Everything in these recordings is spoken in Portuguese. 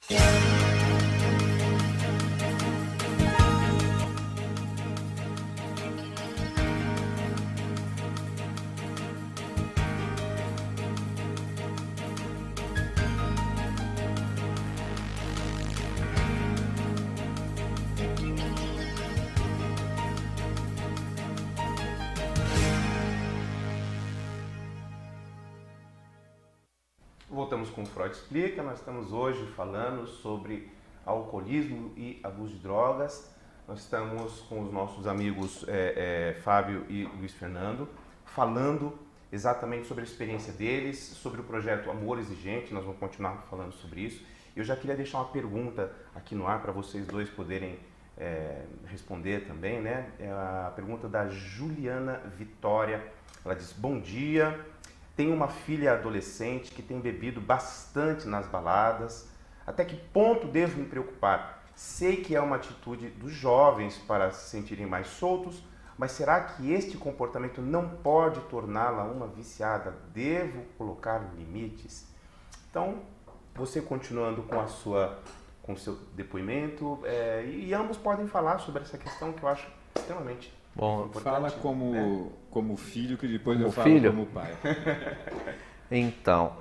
Voltamos com o Freud Explica. Nós estamos hoje falando sobre alcoolismo e abuso de drogas. Nós estamos com os nossos amigos Fábio e Luiz Fernando, falando exatamente sobre a experiência deles, sobre o projeto Amor Exigente. Nós vamos continuar falando sobre isso. Eu já queria deixar uma pergunta aqui no ar para vocês dois poderem responder também, né? É a pergunta da Juliana Vitória. Ela diz: bom dia. Tenho uma filha adolescente que tem bebido bastante nas baladas. Até que ponto devo me preocupar? Sei que é uma atitude dos jovens para se sentirem mais soltos, mas será que este comportamento não pode torná-la uma viciada? Devo colocar limites? Então, você continuando com o seu depoimento, e ambos podem falar sobre essa questão que eu acho extremamente importante. Fala como filho, que depois como eu falo filho? como pai. Então,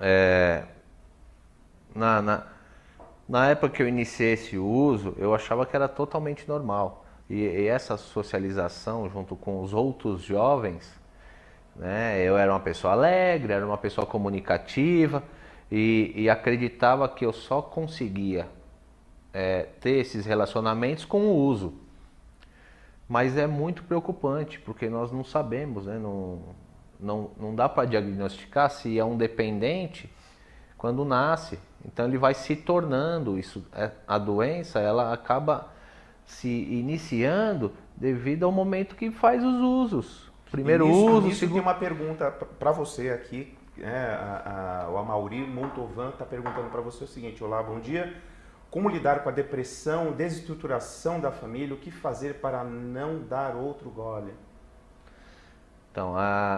na época que eu iniciei esse uso, eu achava que era totalmente normal. E essa socialização junto com os outros jovens, né, eu era uma pessoa alegre, era uma pessoa comunicativa e acreditava que eu só conseguia ter esses relacionamentos com o uso. Mas é muito preocupante, porque nós não sabemos, né? Não dá para diagnosticar se é um dependente quando nasce. Então ele vai se tornando isso. A doença, ela acaba se iniciando devido ao momento que faz os usos. Primeiro uso, isso segundo... tem uma pergunta para você aqui. O Amaury Montovan está perguntando para você o seguinte: olá, bom dia. Como lidar com a depressão, desestruturação da família? O que fazer para não dar outro gole? Então,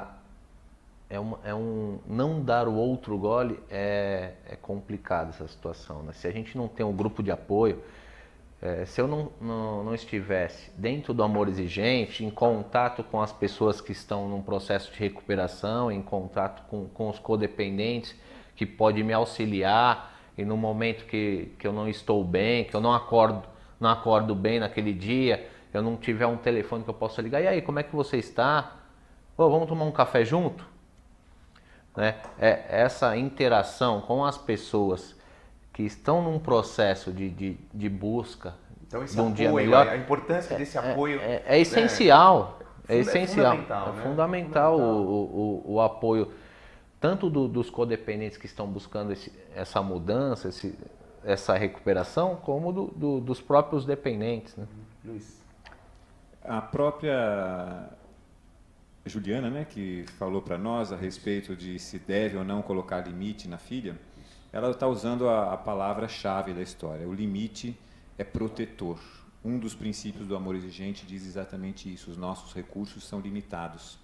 não dar o outro gole é complicado essa situação, né? Se a gente não tem um grupo de apoio, se eu não estivesse dentro do Amor Exigente, em contato com as pessoas que estão num processo de recuperação, em contato com os codependentes, que pode me auxiliar, e no momento que eu não estou bem, que eu não acordo bem naquele dia, eu não tiver um telefone que eu possa ligar, e aí, como é que você está? Vamos tomar um café junto? Né? Essa interação com as pessoas que estão num processo de busca então, esse de um apoio, dia melhor, a importância desse apoio é essencial. Né? É essencial. Fundamental, é fundamental o apoio tanto dos codependentes que estão buscando essa mudança, essa recuperação, como dos próprios dependentes. Né? Luiz. A própria Juliana, né, que falou para nós a respeito de se deve ou não colocar limite na filha, ela está usando a palavra-chave da história. O limite é protetor. Um dos princípios do Amor Exigente diz exatamente isso: os nossos recursos são limitados.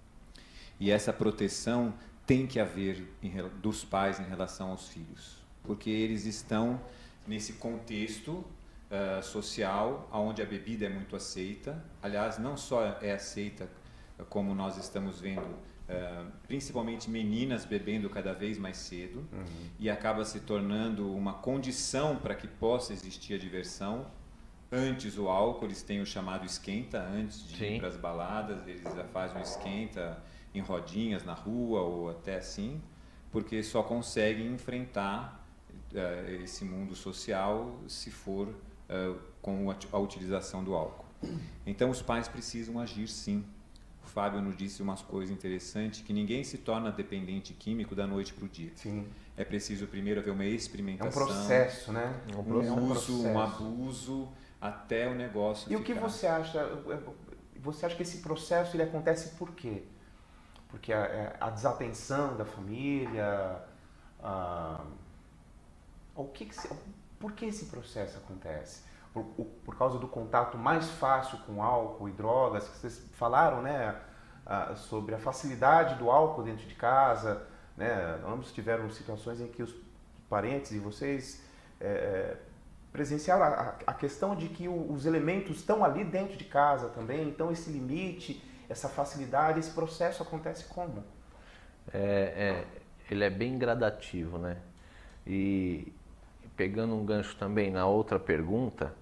E essa proteção tem que haver dos pais em relação aos filhos, porque eles estão nesse contexto social, onde a bebida é muito aceita. Aliás, não só é aceita, como nós estamos vendo, principalmente meninas bebendo cada vez mais cedo, e acaba se tornando uma condição para que possa existir a diversão. Antes o álcool, eles têm o chamado esquenta, antes de ir para as baladas, eles já fazem um esquenta em rodinhas na rua ou até assim, porque só conseguem enfrentar esse mundo social se for com a utilização do álcool. Então os pais precisam agir, sim. O Fábio nos disse umas coisas interessantes, que ninguém se torna dependente químico da noite para o dia. Sim. É preciso primeiro haver uma experimentação. É um processo, né? Um uso, um abuso, até o negócio E o que você acha? Você acha que esse processo ele acontece por quê? Porque a desatenção da família, por que esse processo acontece? Por causa do contato mais fácil com álcool e drogas, que vocês falaram, né, sobre a facilidade do álcool dentro de casa, né? Ambos tiveram situações em que os parentes e vocês presenciaram a questão de que os elementos estão ali dentro de casa também, então esse limite, essa facilidade, esse processo acontece como? Ele é bem gradativo, né? E pegando um gancho também na outra pergunta,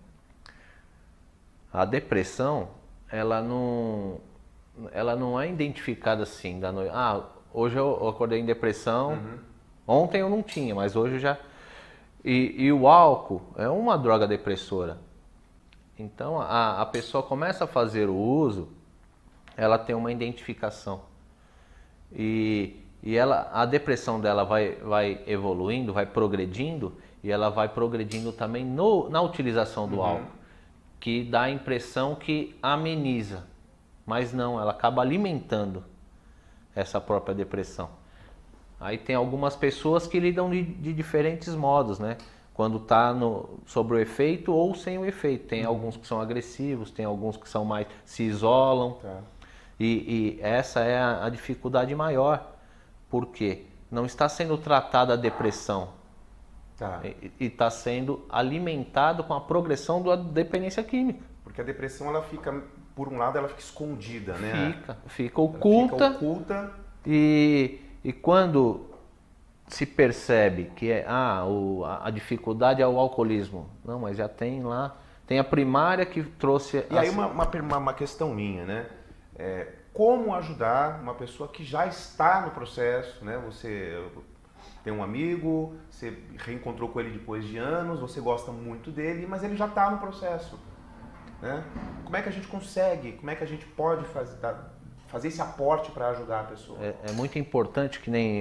a depressão, ela não é identificada assim, da noite. Hoje eu acordei em depressão, ontem eu não tinha, mas hoje eu já... E o álcool é uma droga depressora. Então a pessoa começa a fazer o uso, ela tem uma identificação. E a depressão dela vai evoluindo, vai progredindo, e ela vai progredindo também na utilização do álcool, que dá a impressão que ameniza, mas não, ela acaba alimentando essa própria depressão. Aí tem algumas pessoas que lidam de diferentes modos, né? Quando está sobre o efeito ou sem o efeito. Tem alguns que são agressivos, tem alguns que são mais, se isolam. Tá. E essa é a dificuldade maior. Por quê? Não está sendo tratada a depressão. Tá. E está sendo alimentado com a progressão da dependência química. Porque a depressão, ela fica, por um lado, ela fica escondida, né? Fica oculta. Ela fica oculta. E quando se percebe que a dificuldade é o alcoolismo, não, mas já tem lá, tem a primária que trouxe... E aí uma questão minha, né? Como ajudar uma pessoa que já está no processo, né? Você tem um amigo, você reencontrou com ele depois de anos, você gosta muito dele, mas ele já está no processo, né? Como é que a gente consegue, como é que a gente pode fazer esse aporte para ajudar a pessoa? É muito importante, que nem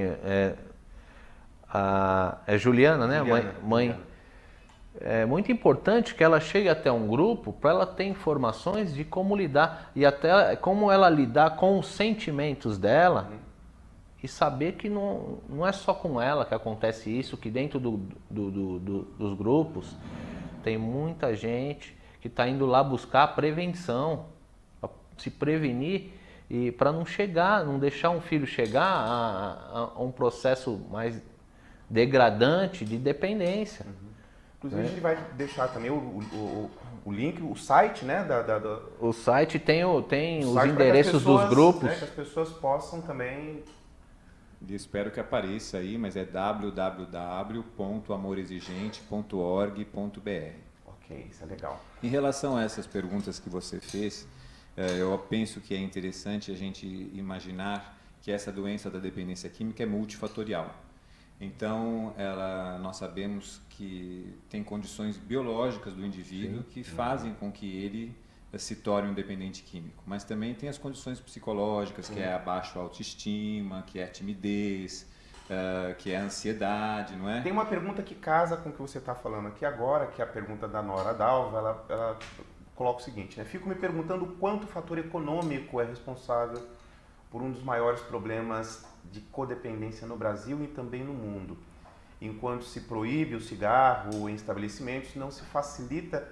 Juliana, né? Mãe. Juliana. É muito importante que ela chegue até um grupo para ela ter informações de como lidar e até como ela lidar com os sentimentos dela e saber que não é só com ela que acontece isso, que dentro dos grupos tem muita gente que está indo lá buscar a prevenção, para se prevenir e para não deixar um filho chegar a um processo mais degradante de dependência. Inclusive, a gente vai deixar também o link, o site, né? O site tem os site endereços dos grupos. Né, que as pessoas possam também... E espero que apareça aí, mas é www.amorexigente.org.br. Ok, isso é legal. Em relação a essas perguntas que você fez, eu penso que é interessante a gente imaginar que essa doença da dependência química é multifatorial. Então, nós sabemos que tem condições biológicas do indivíduo que fazem com que ele se torne um dependente químico. Mas também tem as condições psicológicas, que é a baixa autoestima, que é a timidez, que é a ansiedade, não é? Tem uma pergunta que casa com o que você está falando aqui agora, que é a pergunta da Nora Dalva. Ela coloca o seguinte, né? Fico me perguntando quanto o fator econômico é responsável por um dos maiores problemas de codependência no Brasil e também no mundo. Enquanto se proíbe o cigarro em estabelecimentos, não se facilita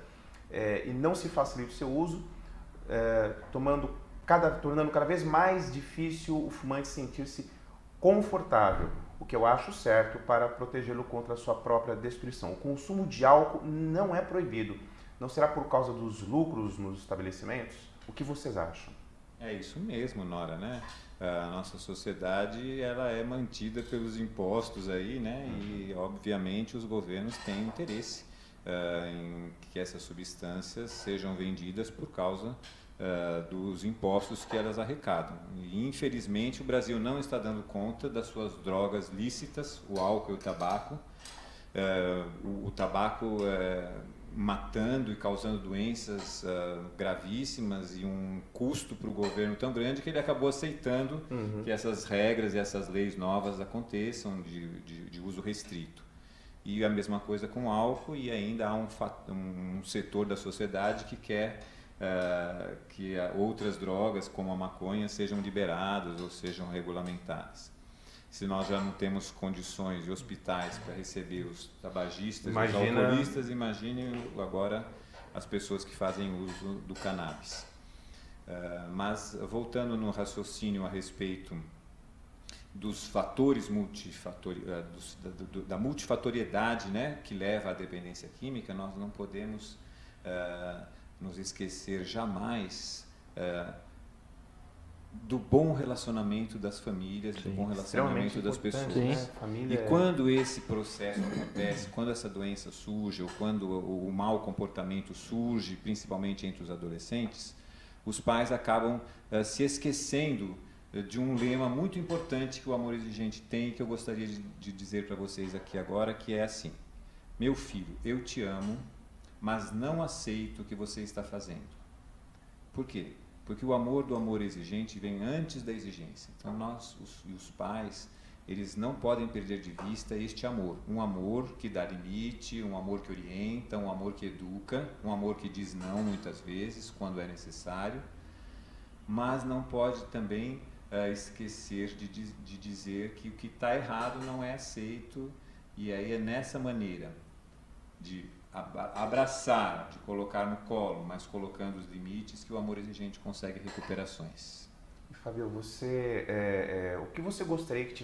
o seu uso, tornando cada vez mais difícil o fumante sentir-se confortável, o que eu acho certo para protegê-lo contra a sua própria destruição. O consumo de álcool não é proibido. Não será por causa dos lucros nos estabelecimentos? O que vocês acham? É isso mesmo, Nora, né? A nossa sociedade, ela é mantida pelos impostos aí, né? E obviamente os governos têm interesse em que essas substâncias sejam vendidas por causa dos impostos que elas arrecadam. E infelizmente o Brasil não está dando conta das suas drogas lícitas, o álcool e o tabaco. O tabaco matando e causando doenças gravíssimas e um custo para o governo tão grande que ele acabou aceitando que essas regras e essas leis novas aconteçam de uso restrito. E a mesma coisa com o álcool, e ainda há um setor da sociedade que quer que outras drogas, como a maconha, sejam liberadas ou sejam regulamentadas. Se nós já não temos condições de hospitais para receber os tabagistas e os alcoolistas, imagine agora as pessoas que fazem uso do cannabis. Mas voltando no raciocínio a respeito dos fatores da multifatoriedade, né, que leva à dependência química, nós não podemos nos esquecer jamais do bom relacionamento das famílias, do bom relacionamento das pessoas. Né? E quando esse processo acontece, quando essa doença surge, ou quando o mau comportamento surge, principalmente entre os adolescentes, os pais acabam se esquecendo de um lema muito importante que o Amor Exigente tem, que eu gostaria de dizer para vocês aqui agora, que é assim: meu filho, eu te amo, mas não aceito o que você está fazendo. Por quê? Porque o amor do amor exigente vem antes da exigência. Então nós, os pais, eles não podem perder de vista este amor. Um amor que dá limite, um amor que orienta, um amor que educa, um amor que diz não muitas vezes, quando é necessário, mas não pode também esquecer de dizer que o que está errado não é aceito, e aí é nessa maneira de abraçar, de colocar no colo, mas colocando os limites, que o amor exigente consegue recuperações. E, Fábio, você, o que você gostaria que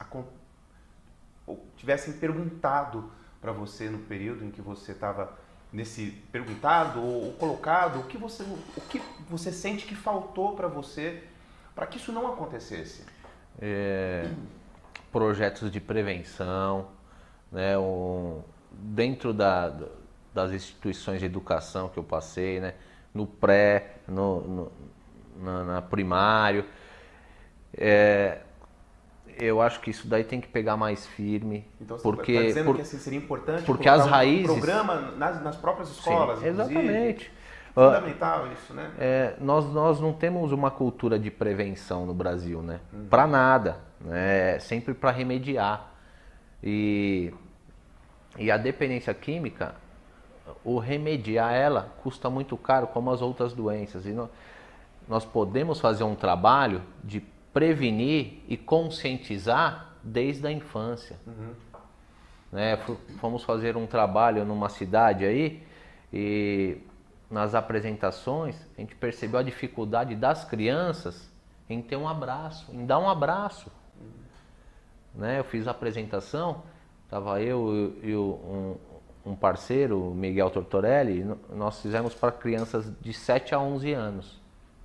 tivessem perguntado para você no período em que você estava perguntado ou colocado, o que você sente que faltou para você para que isso não acontecesse? Projetos de prevenção, né, dentro das instituições de educação que eu passei, né, no pré, na primário, eu acho que isso daí tem que pegar mais firme. Então você porque está dizendo que assim, seria importante porque as raízes, programa nas próprias escolas. Sim, exatamente. Fundamental isso, né? Nós não temos uma cultura de prevenção no Brasil, né? Para nada, né? Sempre para remediar. E a dependência química, o remediar ela custa muito caro, como as outras doenças. E nós podemos fazer um trabalho de prevenir e conscientizar desde a infância. Né? Fomos fazer um trabalho numa cidade aí e nas apresentações a gente percebeu a dificuldade das crianças em ter um abraço, em dar um abraço. Né? Eu fiz a apresentação, estava eu e um parceiro, o Miguel Tortorelli, nós fizemos para crianças de 7 a 11 anos.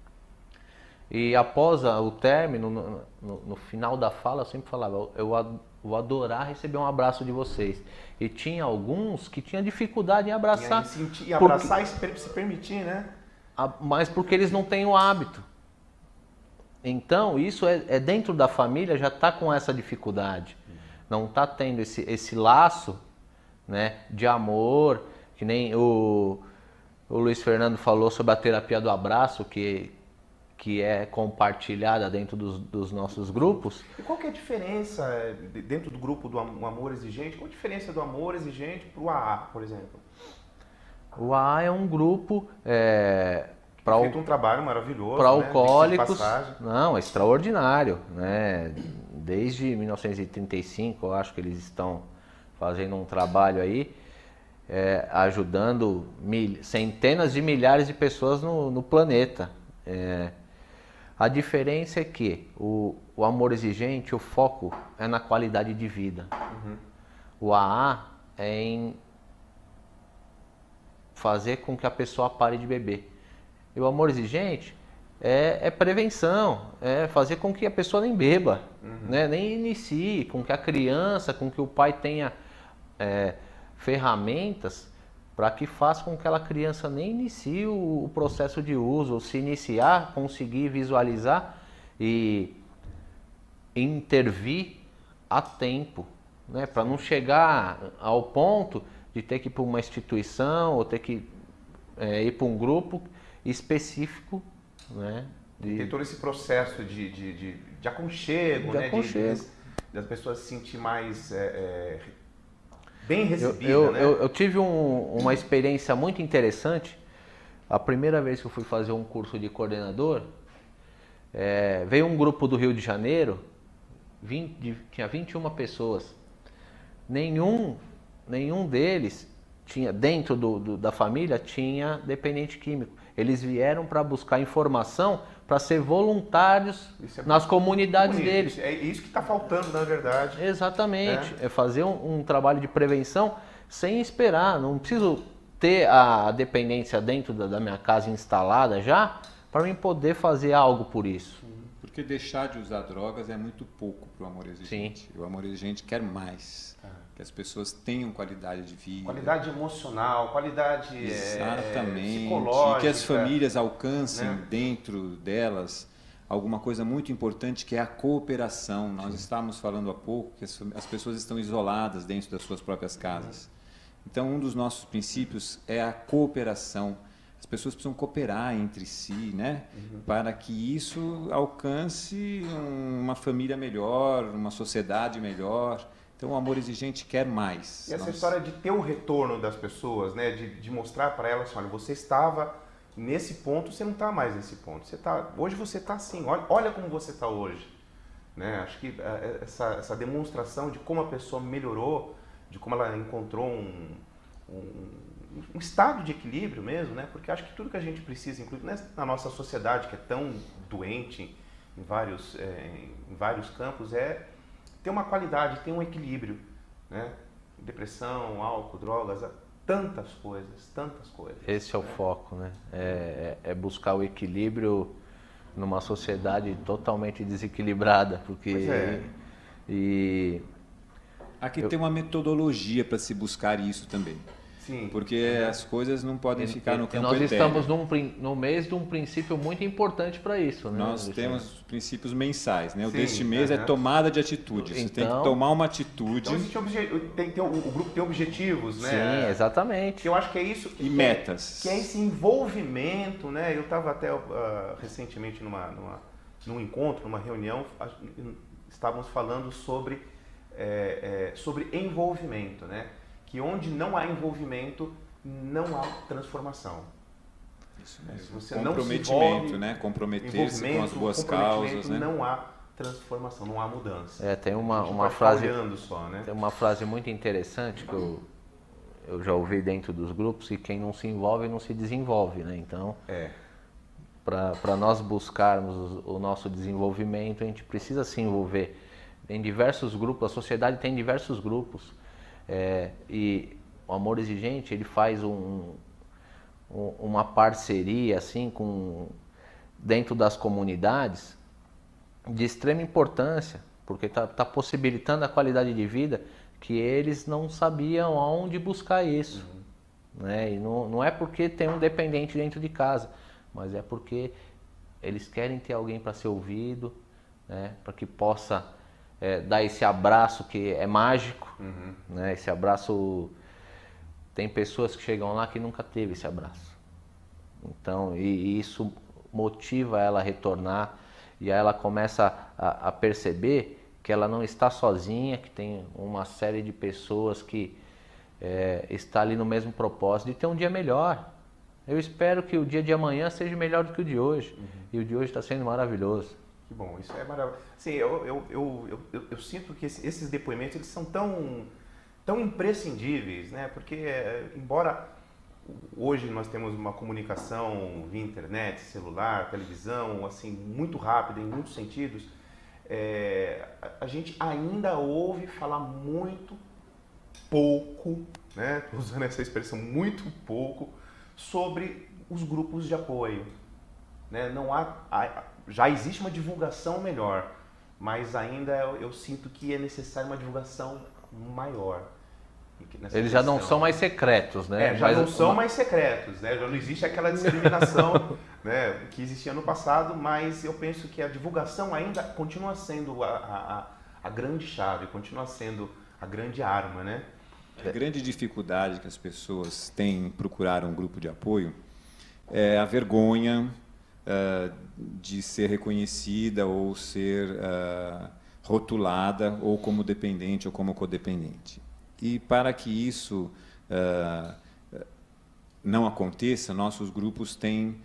E após o término, no final da fala, eu sempre falava, eu vou adorar receber um abraço de vocês. E tinha alguns que tinham dificuldade em abraçar. E abraçar e se permitir, né? Mas porque eles não têm o hábito. Então, isso é dentro da família, já está com essa dificuldade. Não está tendo esse laço, né, de amor, que nem o Luiz Fernando falou sobre a terapia do abraço, que é compartilhada dentro dos nossos grupos. E qual que é a diferença dentro do grupo do Amor Exigente? Qual a diferença do Amor Exigente para o AA, por exemplo? O AA é um grupo feito um trabalho maravilhoso para alcoólicos, não, extraordinário, né? Desde 1935, eu acho que eles estão fazendo um trabalho aí, ajudando centenas de milhares de pessoas no planeta. A diferença é que o Amor Exigente, o foco é na qualidade de vida. O AA é em fazer com que a pessoa pare de beber. E o Amor Exigente é prevenção, é fazer com que a pessoa nem beba, né? Nem inicie, com que a criança, com que o pai tenha ferramentas para que faça com que aquela criança nem inicie o processo de uso, ou se iniciar, conseguir visualizar e intervir a tempo, né? Para não chegar ao ponto de ter que ir para uma instituição ou ter que ir para um grupo específico, né? Tem todo esse processo de aconchego, né? Das pessoas se sentir mais bem recebida, né? Eu tive uma experiência muito interessante. A primeira vez que eu fui fazer um curso de coordenador, veio um grupo do Rio de Janeiro, tinha 21 pessoas. Nenhum deles tinha, dentro da família, tinha dependente químico. Eles vieram para buscar informação para ser voluntários é nas comunidades bonito. deles. É isso que está faltando, na verdade. Exatamente. É fazer um trabalho de prevenção sem esperar. Não preciso ter a dependência dentro da minha casa instalada já para mim poder fazer algo por isso. Porque deixar de usar drogas é muito pouco para o amor exigente. Sim. O amor exigente quer mais. Que as pessoas tenham qualidade de vida. Qualidade emocional, qualidade psicológica. E que as famílias alcancem dentro delas alguma coisa muito importante, que é a cooperação. Nós estávamos falando há pouco que as pessoas estão isoladas dentro das suas próprias casas. Então, um dos nossos princípios é a cooperação. As pessoas precisam cooperar entre si, né? Para que isso alcance uma família melhor, uma sociedade melhor. Então, o amor exigente quer mais. E essa história de ter o retorno das pessoas, né? De mostrar para elas, olha, você estava nesse ponto, você não está mais nesse ponto. Hoje você está assim, olha como você está hoje. Né? Acho que essa demonstração de como a pessoa melhorou, de como ela encontrou um estado de equilíbrio mesmo, né? Porque acho que tudo que a gente precisa, inclusive na nossa sociedade que é tão doente em vários campos, é ter uma qualidade, ter um equilíbrio, né? Depressão, álcool, drogas, tantas coisas. Esse é o foco, né? É buscar o equilíbrio numa sociedade totalmente desequilibrada, porque aqui tem uma metodologia para se buscar isso também. Sim. Porque as coisas não podem ficar no campo etéreo. Nós estamos no mês de um princípio muito importante para isso, né? Nós temos princípios mensais, né? O deste mês é tomada de atitude. Você tem que tomar uma atitude. Então, o grupo tem objetivos, né? Sim, exatamente. Eu acho que é isso. E metas. Que é esse envolvimento, né? Eu estava até recentemente num encontro, numa reunião, estávamos falando sobre envolvimento, né? Que onde não há envolvimento, não há transformação. Isso mesmo. Se você comprometimento, não se envolve, né? Comprometer-se com as boas causas, né? Não há transformação, não há mudança. Tem uma frase, só, né? Tem uma frase muito interessante que eu já ouvi dentro dos grupos, que quem não se envolve não se desenvolve, né? Então, para nós buscarmos o nosso desenvolvimento, a gente precisa se envolver em diversos grupos. A sociedade tem diversos grupos. E o amor exigente, ele faz uma parceria assim dentro das comunidades de extrema importância, porque tá possibilitando a qualidade de vida que eles não sabiam aonde buscar isso. Né? E não é porque tem um dependente dentro de casa, mas é porque eles querem ter alguém para ser ouvido, né? Para que possa dar esse abraço que é mágico, né? Esse abraço, tem pessoas que chegam lá que nunca teve esse abraço. Então, e isso motiva ela a retornar, e aí ela começa a perceber que ela não está sozinha, que tem uma série de pessoas que está ali no mesmo propósito de ter um dia melhor. Eu espero que o dia de amanhã seja melhor do que o de hoje, e o de hoje está sendo maravilhoso. Que bom, isso é maravilhoso. Assim, eu sinto que esses depoimentos eles são tão imprescindíveis, né? Porque, embora hoje nós temos uma comunicação via internet, celular, televisão, assim, muito rápida em muitos sentidos, a gente ainda ouve falar muito pouco, né? Estou usando essa expressão, muito pouco, sobre os grupos de apoio. Né? Já existe uma divulgação melhor, mas ainda eu sinto que é necessária uma divulgação maior. Eles já não são mais secretos, né? Já não são mais secretos, né? Já não existe aquela discriminação né, que existia no passado, mas eu penso que a divulgação ainda continua sendo a grande chave, continua sendo a grande arma, né? A grande dificuldade que as pessoas têm em procurar um grupo de apoio é a vergonha de ser reconhecida ou ser rotulada ou como dependente ou como codependente. E para que isso não aconteça, nossos grupos têm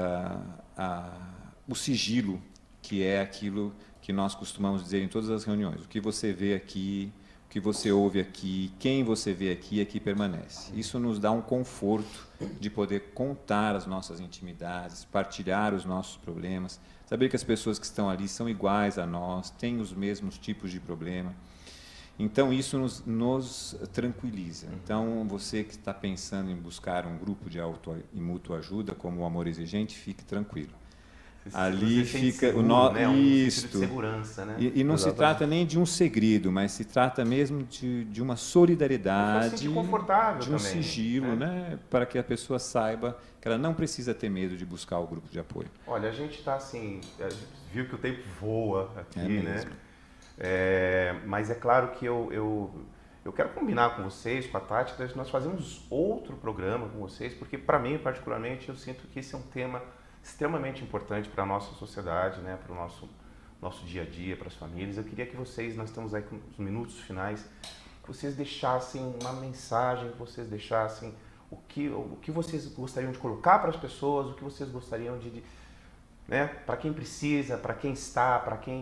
o sigilo, que é aquilo que nós costumamos dizer em todas as reuniões. O que você vê aqui o que você ouve aqui, quem você vê aqui, aqui permanece. Isso nos dá um conforto de poder contar as nossas intimidades, partilhar os nossos problemas, saber que as pessoas que estão ali são iguais a nós, têm os mesmos tipos de problema. Então, isso nos tranquiliza. Então, você que está pensando em buscar um grupo de auto e mútua ajuda, como o Amor Exigente, fique tranquilo. Ali fica seguro, o nosso né? Um sentido de segurança, né? E não se trata nem de um segredo, mas se trata mesmo de uma solidariedade, de um também, sigilo, né? Para que a pessoa saiba que ela não precisa ter medo de buscar o grupo de apoio. Olha, a gente está assim, a gente viu que o tempo voa aqui, né? Mas é claro que eu quero combinar com vocês, com a Tati, nós fazemos outro programa com vocês, porque para mim, particularmente, eu sinto que esse é um tema extremamente importante para a nossa sociedade, né? Para o nosso dia a dia, para as famílias. Eu queria que vocês, nós estamos aí com os minutos finais, que vocês deixassem uma mensagem, que vocês deixassem o que vocês gostariam de colocar para as pessoas, o que vocês gostariam né? Para quem precisa, para quem está, para quem...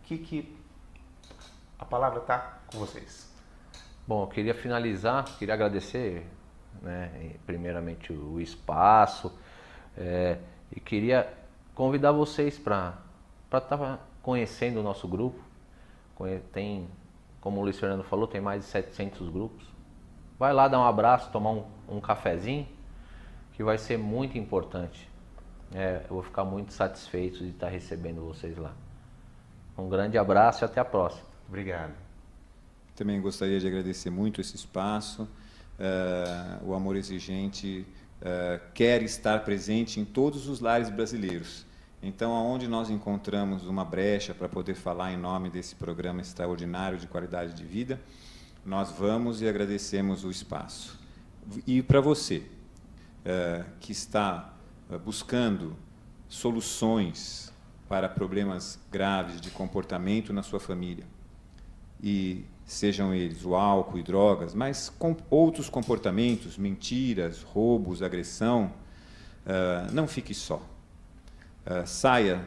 A palavra está com vocês. Bom, eu queria finalizar, queria agradecer, né, primeiramente o espaço, e queria convidar vocês para estar conhecendo o nosso grupo. Tem, como o Luiz Fernando falou, tem mais de 700 grupos. Vai lá dar um abraço, tomar um cafezinho, que vai ser muito importante. Eu vou ficar muito satisfeito de estar recebendo vocês lá. Um grande abraço e até a próxima. Obrigado. Também gostaria de agradecer muito esse espaço. O Amor Exigente quer estar presente em todos os lares brasileiros. Então, aonde nós encontramos uma brecha para poder falar em nome desse programa extraordinário de qualidade de vida, nós vamos e agradecemos o espaço. E para você, que está buscando soluções para problemas graves de comportamento na sua família, e sejam eles o álcool e drogas, mas com outros comportamentos, mentiras, roubos, agressão, não fique só. Saia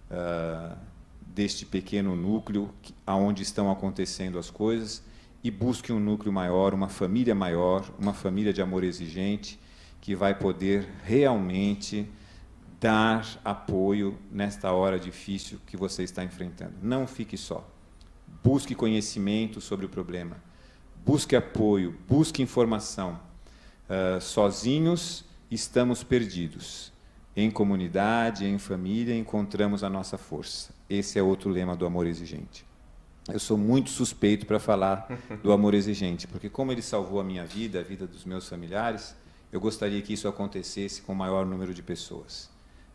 deste pequeno núcleo onde estão acontecendo as coisas e busque um núcleo maior, uma família de amor exigente, que vai poder realmente dar apoio nesta hora difícil que você está enfrentando. Não fique só. Busque conhecimento sobre o problema. Busque apoio, busque informação. Sozinhos estamos perdidos. Em comunidade, em família, encontramos a nossa força. Esse é outro lema do Amor Exigente. Eu sou muito suspeito para falar do Amor Exigente, porque como ele salvou a minha vida, a vida dos meus familiares, eu gostaria que isso acontecesse com o maior número de pessoas.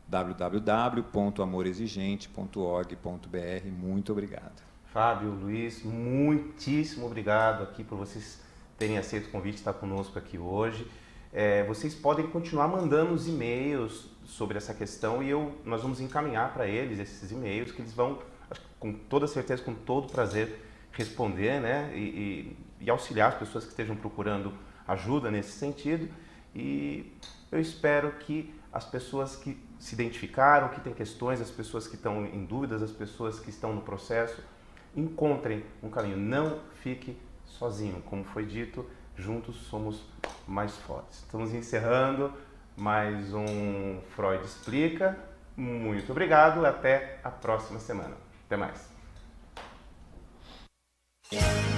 www.amorexigente.org.br. Muito obrigado. Fábio, Luiz, muitíssimo obrigado aqui por vocês terem aceito o convite de estar conosco aqui hoje. Vocês podem continuar mandando os e-mails sobre essa questão e nós vamos encaminhar para eles esses e-mails, que eles vão, com toda certeza, com todo prazer, responder, né? E auxiliar as pessoas que estejam procurando ajuda nesse sentido. E eu espero que as pessoas que se identificaram, que têm questões, as pessoas que estão em dúvidas, as pessoas que estão no processo, encontrem um caminho. Não fique sozinho. Como foi dito, juntos somos mais fortes. Estamos encerrando mais um Freud Explica. Muito obrigado. Até a próxima semana. Até mais.